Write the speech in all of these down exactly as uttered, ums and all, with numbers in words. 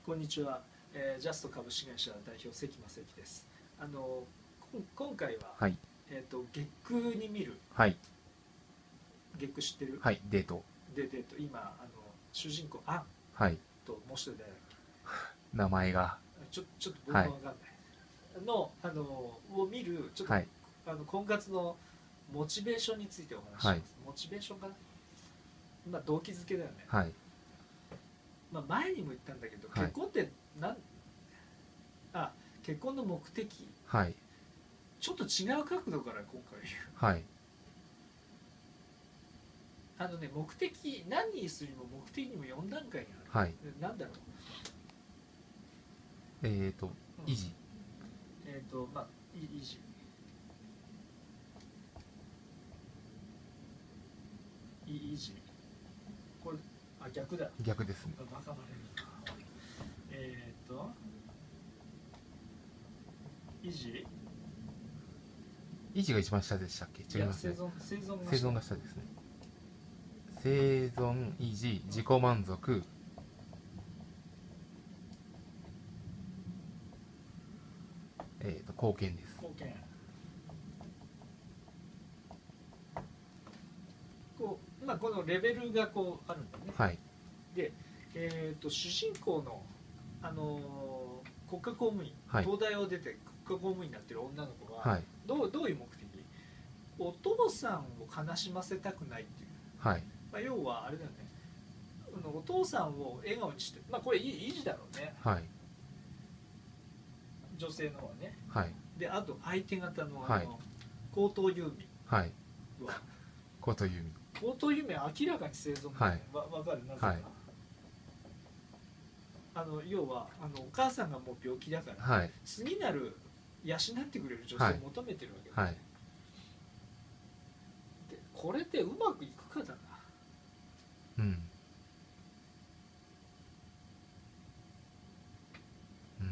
こんにちは、えー、ジャスト株式会社代表関正樹です。あの今回は、 はい、 えーと、月空に見る、 はい、 月空知ってる？ はい、デート、 で、でと今あの主人公アンはい、 ともう一人誰だっ名前が、 け？ちょちょっと僕もわかんない、のあのを見るちょっと、 はい、 あの婚活のモチベーションについてお話しします。 はい、 モチベーションかな、まあ、動機づけだよね。 はい、 まあ、前にも言ったんだけど、 はい、 結婚ってなんあ結婚の目的、 はい、 ちょっと違う角度から今回言う。 はい、 あのね、目的、何にするにも目的にもよん段階にある。 はい、 なんだろう。 えーと、維持、 えっ、ー、と、まあ、い維持。い維持。これ、あ、逆だ。 逆ですね。 バカバレるな。えっ、ー、と、維持。 維持が一番下でしたっけ？違いますね。 生存、生存が生存が下ですね。生存、維持、自己満足、えーと、貢献です。 貢献。こう、まあ、このレベルがこうあるんだよね。 はい。 で、えーと、主人公の、あのー国家公務員、 はい、 東大を出て国家公務員になってる女の子は、 はい、 どう、どういう目的？お父さんを悲しませたくないっていう、 はい、 まあ、要はあれだよね、お父さんを笑顔にして、まあこれ維持だろうね、 はい、 女性の方はね。 はい、 で、あと相手方のあはい、 の江東ユーミはい、 ンは、 こという意味。 江東ユーミンは明らかに生存だよね。わ、わかる？なぜか、 はい、 あの要はあのお母さんがもう病気だから、 はい、 次なる養ってくれる女性を求めてるわけだ、ね。 はい、 でこれでうまくいくかだな。 うん、うん、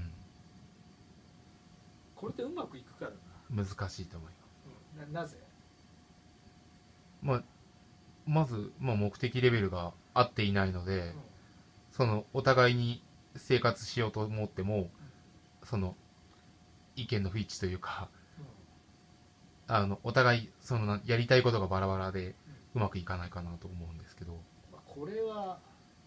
これでうまくいくかだな。 難しいと思いうん、な, なぜます。まあ、まず、まあ、目的レベルが合っていないので、うん、そのお互いに生活しようと思っても、うん、その意見の不一致というか、うん、あのお互いそのやりたいことがバラバラでうまくいかないかなと思うんですけど、 まあ、これは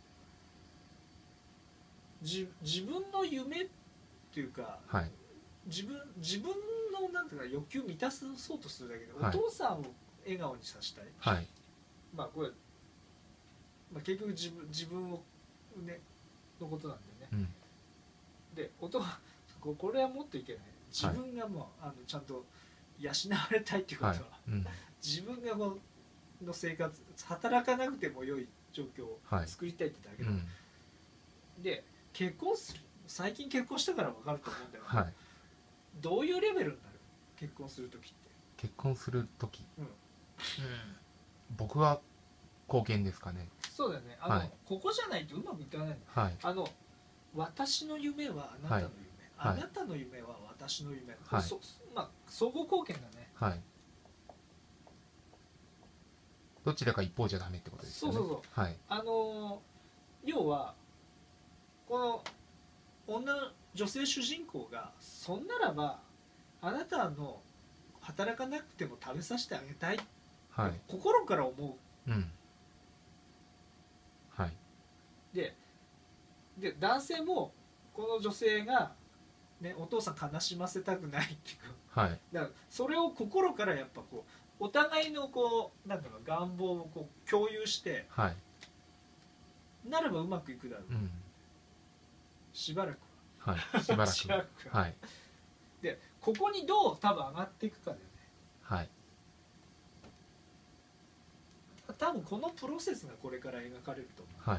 じ自分の夢っていうか、 はい、 自分自分のなんていうか欲求を満たそうとするだけで、 はい、 お父さんを笑顔にさせたい、 はい、 まあこれ、まあ、結局自分自分をねのことなんだよね、うん、でお父これはもっといけない。自分がもう、はい、あのちゃんと養われたいっていうことは、はいうん、自分がこの生活働かなくても良い状況を作りたいってだけだ、はいうん、で結婚する最近結婚したから分かると思うんだよ、はい、どういうレベルになる？結婚するときって。 結婚するとき、うんうん、 僕は貢献ですかね。 そうだよね。あの、はい、ここじゃないとうまくいかないの、はい、あの私の夢はあなたの夢、はい、あなたの夢は私の夢、はいそまあ、相互貢献だね、はい、 どちらか一方じゃダメってことですよね。 そうそうそう、はい、あの要はこの女女性主人公がそんならばあなたの働かなくても食べさせてあげたい、はい、心から思う、うんはい、で, で男性もこの女性が、ね、お父さん悲しませたくないっていうか、はい、だからそれを心からやっぱこうお互いのこうなんだろう願望をこう共有して、はい、なればうまくいくだろう、うん、しばらくは、はい、しばらくしばらくは、はい、でここにどう多分上がっていくかだよね。はい。多分このプロセスがこれから描かれると思う。はい。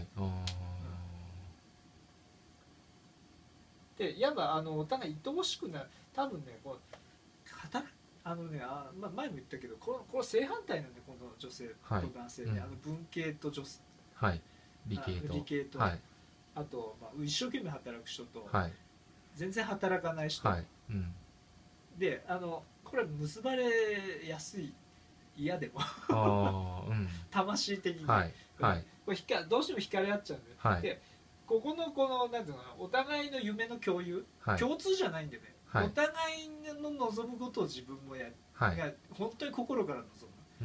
で、やっぱあのお互い愛おしくなる。多分ね、こう働あのね、あまあ、前も言ったけど、このこれ正反対なんでこの女性と男性で、はい、あの文系と女性、はい、理系と、理系と、はい、あと、まあ、一生懸命働く人と、はい、全然働かない人、はいうん、で、あのこれは結ばれやすい。嫌でもあ、うん、魂的に、はいはい、これどうしても惹かれ合っちゃうんだよ、はい、でここのこのなんていうのかな、お互いの夢の共有、 はい、 共通じゃないんでね、 はい、 お互いの望むことを自分もやる、 はい、 が本当に心から望む、 うん、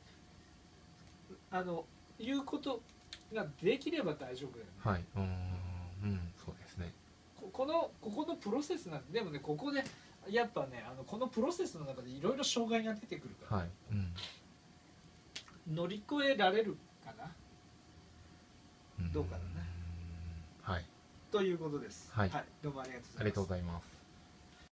あのいうことができれば大丈夫だよね。 はい、うーん、うん、そうですね。 ここのここのプロセスなんで、でもねここでやっぱね、あのこのプロセスの中でいろいろ障害が出てくるから、 はい、うん、 乗り越えられるかな、どうかな、 はい、 ということです。 はい、 はい、どうもありがとうございます。 ありがとうございます。